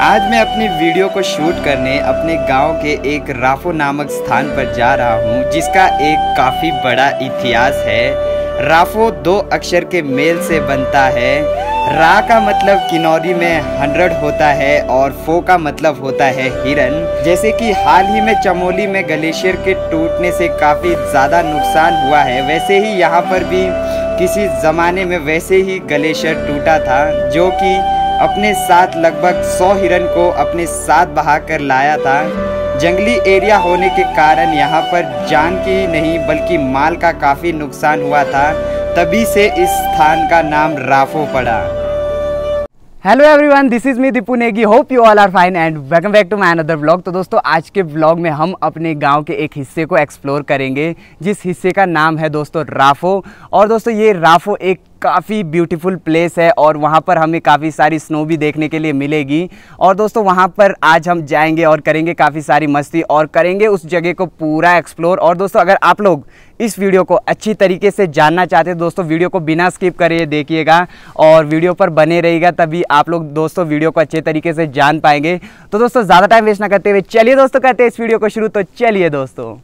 आज मैं अपनी वीडियो को शूट करने अपने गांव के एक राफो नामक स्थान पर जा रहा हूं, जिसका एक काफ़ी बड़ा इतिहास है। राफो 2 अक्षर के मेल से बनता है। रा का मतलब किन्नौरी में 100 होता है और फो का मतलब होता है हिरन। जैसे कि हाल ही में चमोली में ग्लेशियर के टूटने से काफ़ी ज़्यादा नुकसान हुआ है, वैसे ही यहाँ पर भी किसी ज़माने में वैसे ही ग्लेशियर टूटा था, जो कि अपने साथ लगभग 100 हिरन को अपने साथ बहा कर लाया था। जंगली एरिया होने के कारण यहाँ पर जान की नहीं बल्कि माल का काफ़ी नुकसान हुआ था, तभी से इस स्थान का नाम राफो पड़ा। Hello everyone, this is me Deepu Negi. Hope you all are fine and welcome back to my another vlog. तो दोस्तों, आज के व्लॉग में हम अपने गांव के एक हिस्से को एक्सप्लोर करेंगे, जिस हिस्से का नाम है दोस्तों राफो। और दोस्तों, ये राफो एक काफ़ी ब्यूटीफुल प्लेस है और वहाँ पर हमें काफ़ी सारी स्नो भी देखने के लिए मिलेगी। और दोस्तों, वहाँ पर आज हम जाएंगे और करेंगे काफ़ी सारी मस्ती और करेंगे उस जगह को पूरा एक्सप्लोर। और दोस्तों, अगर आप लोग इस वीडियो को अच्छी तरीके से जानना चाहते हैं दोस्तों, वीडियो को बिना स्किप करे देखिएगा और वीडियो पर बने रहिएगा, तभी आप लोग दोस्तों वीडियो को अच्छे तरीके से जान पाएंगे। तो दोस्तों, ज़्यादा टाइम वेस्ट ना करते हुए चलिए दोस्तों करते हैं इस वीडियो को शुरू। तो चलिए दोस्तों।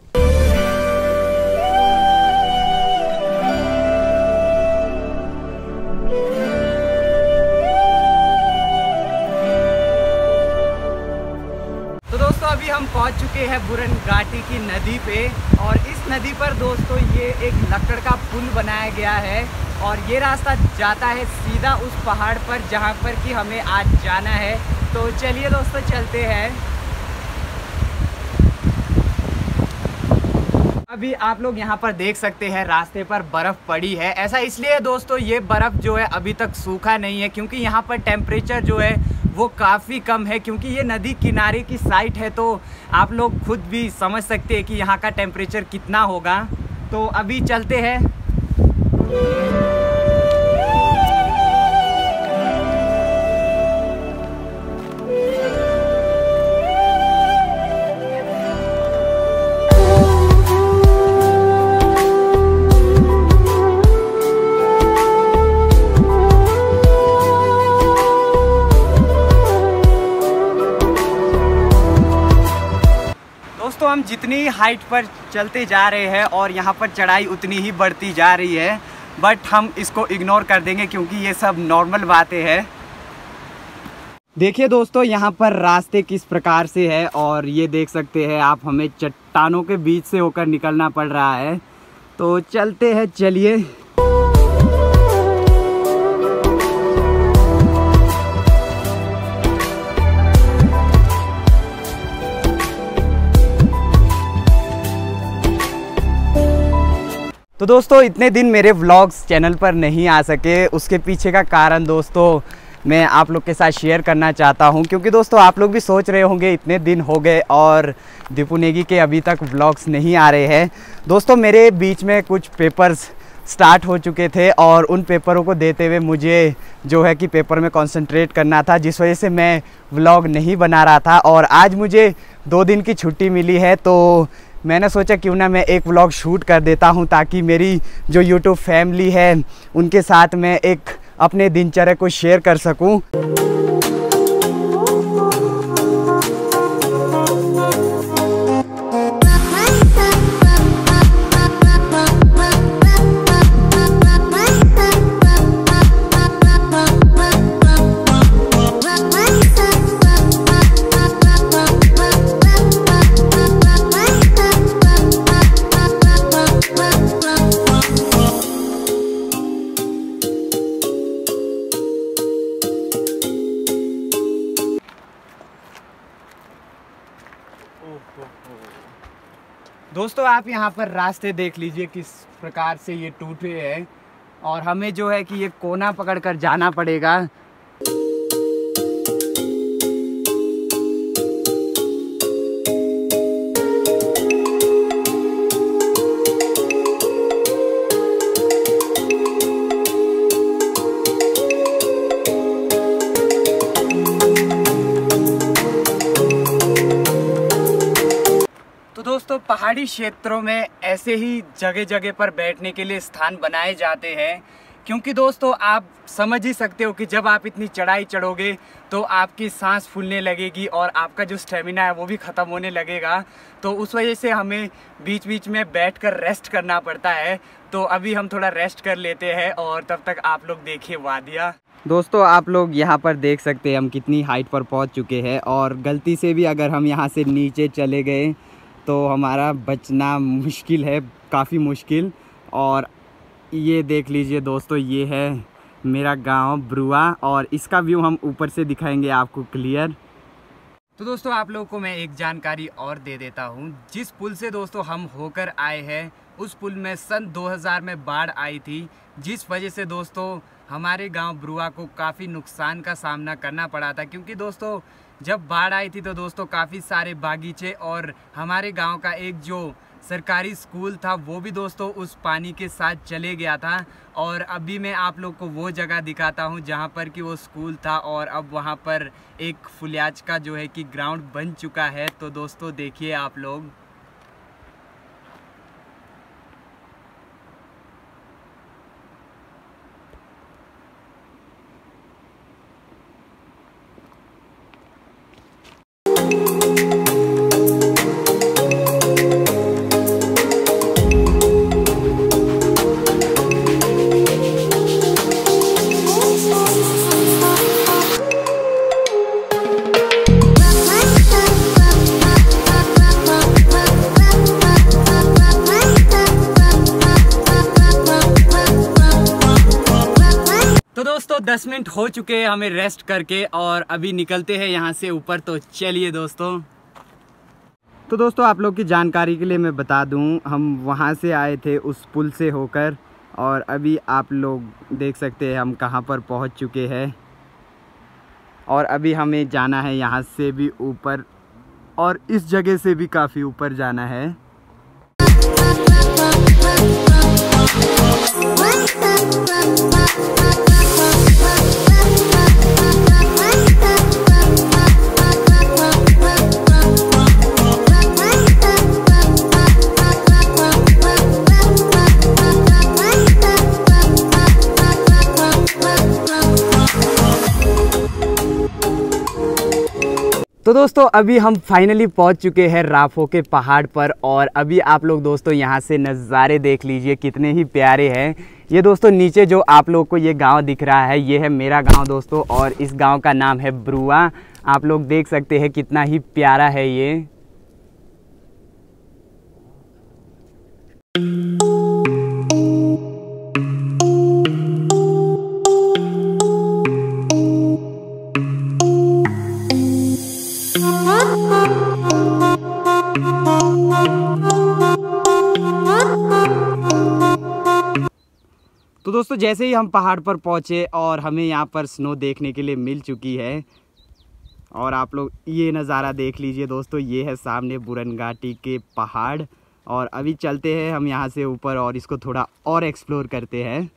अभी हम पहुंच चुके हैं बुरन घाटी की नदी पे, और इस नदी पर दोस्तों ये एक लकड़ का पुल बनाया गया है और ये रास्ता जाता है सीधा उस पहाड़ पर जहां पर कि हमें आज जाना है। तो चलिए दोस्तों चलते हैं। अभी आप लोग यहाँ पर देख सकते हैं रास्ते पर बर्फ़ पड़ी है। ऐसा इसलिए दोस्तों, ये बर्फ़ जो है अभी तक सूखा नहीं है, क्योंकि यहाँ पर टेम्परेचर जो है वो काफ़ी कम है, क्योंकि ये नदी किनारे की साइट है। तो आप लोग खुद भी समझ सकते हैं कि यहाँ का टेम्परेचर कितना होगा। तो अभी चलते हैं। दोस्तों, हम जितनी हाइट पर चलते जा रहे हैं और यहाँ पर चढ़ाई उतनी ही बढ़ती जा रही है, बट हम इसको इग्नोर कर देंगे क्योंकि ये सब नॉर्मल बातें हैं। देखिए दोस्तों, यहाँ पर रास्ते किस प्रकार से है और ये देख सकते हैं आप, हमें चट्टानों के बीच से होकर निकलना पड़ रहा है। तो चलते हैं, चलिए। तो दोस्तों, इतने दिन मेरे व्लॉग्स चैनल पर नहीं आ सके, उसके पीछे का कारण दोस्तों मैं आप लोग के साथ शेयर करना चाहता हूं, क्योंकि दोस्तों आप लोग भी सोच रहे होंगे इतने दिन हो गए और दीपू नेगी के अभी तक व्लॉग्स नहीं आ रहे हैं। दोस्तों, मेरे बीच में कुछ पेपर्स स्टार्ट हो चुके थे और उन पेपरों को देते हुए मुझे जो है कि पेपर में कंसंट्रेट करना था, जिस वजह से मैं व्लॉग नहीं बना रहा था। और आज मुझे 2 दिन की छुट्टी मिली है, तो मैंने सोचा क्यों ना मैं एक व्लॉग शूट कर देता हूं, ताकि मेरी जो यूट्यूब फैमिली है उनके साथ मैं एक अपने दिनचर्या को शेयर कर सकूं। दोस्तों, आप यहाँ पर रास्ते देख लीजिए किस प्रकार से ये टूटे हैं और हमें जो है कि ये कोना पकड़कर जाना पड़ेगा। दोस्तों, पहाड़ी क्षेत्रों में ऐसे ही जगह जगह पर बैठने के लिए स्थान बनाए जाते हैं, क्योंकि दोस्तों आप समझ ही सकते हो कि जब आप इतनी चढ़ाई चढ़ोगे तो आपकी सांस फूलने लगेगी और आपका जो स्टेमिना है वो भी ख़त्म होने लगेगा। तो उस वजह से हमें बीच बीच में बैठकर रेस्ट करना पड़ता है। तो अभी हम थोड़ा रेस्ट कर लेते हैं और तब तक आप लोग देखिए वादियाँ। दोस्तों आप लोग यहाँ पर देख सकते हैं हम कितनी हाइट पर पहुँच चुके हैं, और गलती से भी अगर हम यहाँ से नीचे चले गए तो हमारा बचना मुश्किल है, काफ़ी मुश्किल। और ये देख लीजिए दोस्तों, ये है मेरा गांव ब्रुआ, और इसका व्यू हम ऊपर से दिखाएंगे आपको क्लियर। तो दोस्तों आप लोगों को मैं एक जानकारी और दे देता हूँ। जिस पुल से दोस्तों हम होकर आए हैं उस पुल में सन 2000 में बाढ़ आई थी, जिस वजह से दोस्तों हमारे गांव ब्रुआ को काफ़ी नुकसान का सामना करना पड़ा था। क्योंकि दोस्तों जब बाढ़ आई थी तो दोस्तों काफ़ी सारे बागीचे और हमारे गांव का एक जो सरकारी स्कूल था वो भी दोस्तों उस पानी के साथ चले गया था। और अभी मैं आप लोग को वो जगह दिखाता हूँ जहाँ पर कि वो स्कूल था, और अब वहाँ पर एक फुलियाज का जो है कि ग्राउंड बन चुका है। तो दोस्तों देखिए आप लोग। तो दोस्तों 10 मिनट हो चुके हैं हमें रेस्ट करके, और अभी निकलते हैं यहाँ से ऊपर। तो चलिए दोस्तों। तो दोस्तों आप लोग की जानकारी के लिए मैं बता दूं, हम वहाँ से आए थे उस पुल से होकर, और अभी आप लोग देख सकते हैं हम कहाँ पर पहुँच चुके हैं। और अभी हमें जाना है यहाँ से भी ऊपर, और इस जगह से भी काफ़ी ऊपर जाना है। तो दोस्तों अभी हम फाइनली पहुंच चुके हैं राफो के पहाड़ पर, और अभी आप लोग दोस्तों यहाँ से नज़ारे देख लीजिए कितने ही प्यारे हैं। ये दोस्तों नीचे जो आप लोग को ये गांव दिख रहा है ये है मेरा गांव दोस्तों, और इस गांव का नाम है ब्रुआ। आप लोग देख सकते हैं कितना ही प्यारा है ये। तो दोस्तों जैसे ही हम पहाड़ पर पहुँचे और हमें यहाँ पर स्नो देखने के लिए मिल चुकी है, और आप लोग ये नज़ारा देख लीजिए दोस्तों, ये है सामने बुरनघाटी के पहाड़। और अभी चलते हैं हम यहाँ से ऊपर और इसको थोड़ा और एक्सप्लोर करते हैं।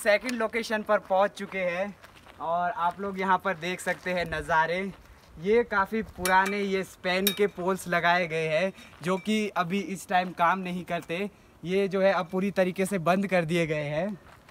सेकंड लोकेशन पर पहुंच चुके हैं और आप लोग यहां पर देख सकते हैं नज़ारे। ये काफ़ी पुराने ये स्पेन के पोल्स लगाए गए हैं जो कि अभी इस टाइम काम नहीं करते। ये जो है अब पूरी तरीके से बंद कर दिए गए हैं।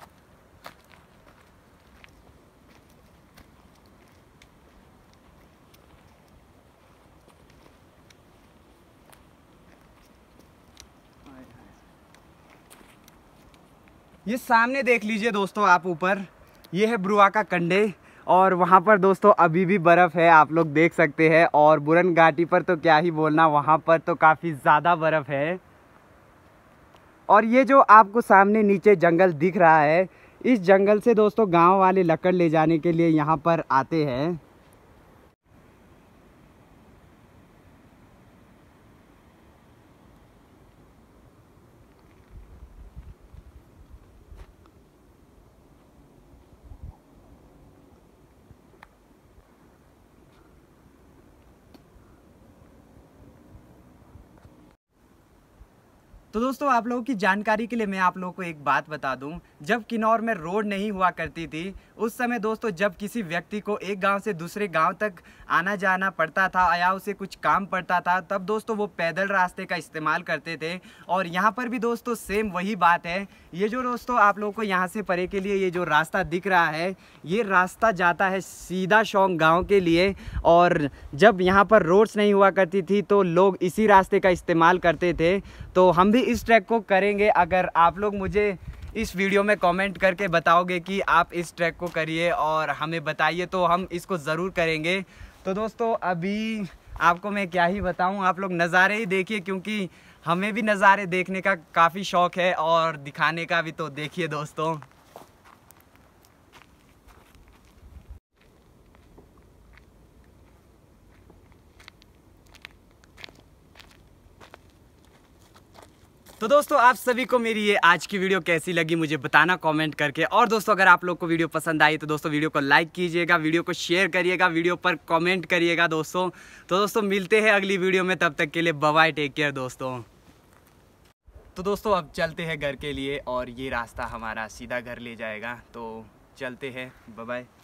ये सामने देख लीजिए दोस्तों आप ऊपर, ये है ब्रुआका कंडे और वहाँ पर दोस्तों अभी भी बर्फ़ है, आप लोग देख सकते हैं। और बुरन घाटी पर तो क्या ही बोलना, वहाँ पर तो काफ़ी ज़्यादा बर्फ़ है। और ये जो आपको सामने नीचे जंगल दिख रहा है, इस जंगल से दोस्तों गांव वाले लकड़ ले जाने के लिए यहाँ पर आते हैं। तो दोस्तों आप लोगों की जानकारी के लिए मैं आप लोगों को एक बात बता दूं, जब किन्नौर में रोड नहीं हुआ करती थी उस समय दोस्तों जब किसी व्यक्ति को एक गांव से दूसरे गांव तक आना जाना पड़ता था या उसे कुछ काम पड़ता था, तब दोस्तों वो पैदल रास्ते का इस्तेमाल करते थे। और यहाँ पर भी दोस्तों सेम वही बात है। ये जो दोस्तों आप लोगों को यहाँ से परे के लिए ये जो रास्ता दिख रहा है, ये रास्ता जाता है सीधा शौंग गाँव के लिए। और जब यहाँ पर रोड्स नहीं हुआ करती थी तो लोग इसी रास्ते का इस्तेमाल करते थे। तो हम भी इस ट्रैक को करेंगे। अगर आप लोग मुझे इस वीडियो में कमेंट करके बताओगे कि आप इस ट्रैक को करिए और हमें बताइए तो हम इसको ज़रूर करेंगे। तो दोस्तों अभी आपको मैं क्या ही बताऊं, आप लोग नज़ारे ही देखिए क्योंकि हमें भी नज़ारे देखने का काफ़ी शौक़ है और दिखाने का भी। तो देखिए दोस्तों, तो दोस्तों आप सभी को मेरी ये आज की वीडियो कैसी लगी मुझे बताना कमेंट करके। और दोस्तों अगर आप लोग को वीडियो पसंद आई तो दोस्तों वीडियो को लाइक कीजिएगा, वीडियो को शेयर करिएगा, वीडियो पर कमेंट करिएगा दोस्तों। तो दोस्तों मिलते हैं अगली वीडियो में, तब तक के लिए बाय बाय, टेक केयर दोस्तों। तो दोस्तों अब चलते हैं घर के लिए और ये रास्ता हमारा सीधा घर ले जाएगा, तो चलते हैं, बाय बाय।